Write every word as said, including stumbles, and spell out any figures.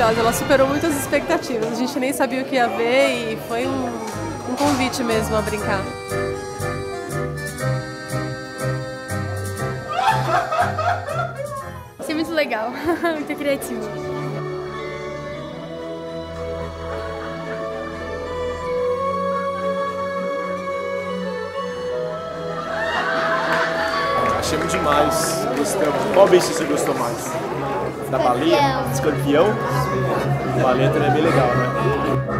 maravilhosa, ela superou muitas expectativas. A gente nem sabia o que ia ver e foi um, um convite mesmo a brincar. Isso é muito legal, muito criativo. Achei muito demais, gostamos. Qual bicho você gostou mais? Da baleia? Escorpião? A baleia também é bem legal, né?